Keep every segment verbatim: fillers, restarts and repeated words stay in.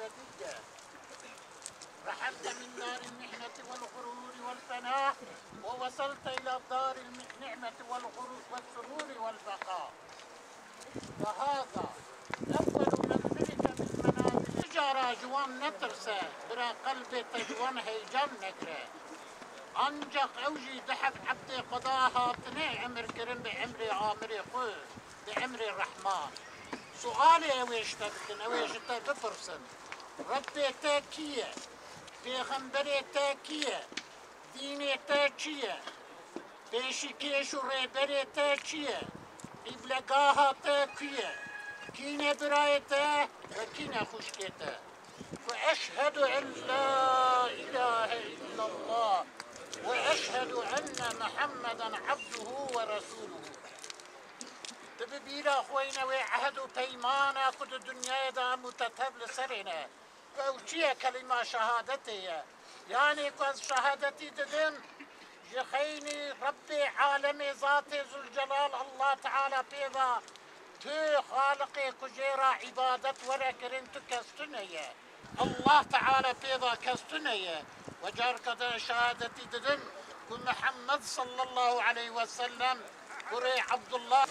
الأبدية. رحلت من دار المحنة والغرور والفناء ووصلت إلى دار النعمة والسرور والبقاء. وهذا أول منزلك من منازل تجارة جوان نترسة برا قلبي تجوان هيجان نقرة أنجق أوجي دحف عبدي قضاها تني عمر كرم بعمري عامري قوي بعمري الرحمن. سؤالي أويش تبكن أويش تبفرسن ربي تاكية پیغمبر تاکیه دین تا چیه پیشکیش و ریبر تا چیه قبلگاه تا کیه کینه برای تا و کینه خوشکی تا و اشهد ان لا اله الا الله و اشهد ان محمدا عبده و رسوله. ببیرا خوینه و عهد و پیمانه کد دنیا دا متتبل سرینه وچیه کلمه شهادتیه يعني كوز شهادتي تدن جخيني ربي عالمي ذاتي ذو الجلال الله تعالى بيضا تو خالقي كجيرا عبادة ولا كرنت كستنية الله تعالى بيضا كستنية وجار كذا شهادتي تدن كن محمد صلى الله عليه وسلم كري عبد الله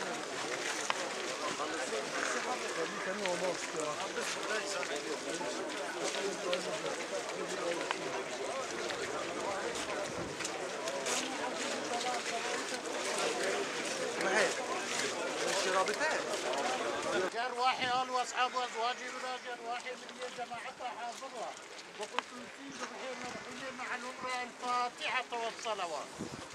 جرواحي قال واصحابه ازواجي ولا جرواحي من جماعتها حاضرها وقلت نفوز بحين نرحل مع الامراء الفاتحه والصلوات.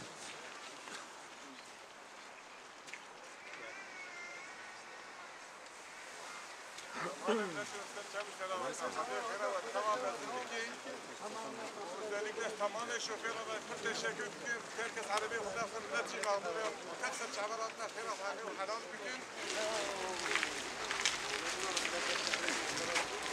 özellikle tamam şoförler ve kurt teşekkür ederim. Herkes arabayı hudafın netice kaldırıyor. Tekrar çabaratlar herhalde halal bütün